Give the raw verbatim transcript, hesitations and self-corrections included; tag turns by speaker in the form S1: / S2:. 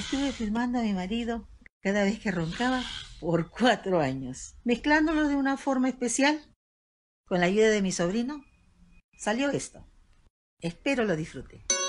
S1: Estuve filmando a mi marido cada vez que roncaba por cuatro años, mezclándolo de una forma especial. Con la ayuda de mi sobrino, salió esto. Espero lo disfrute.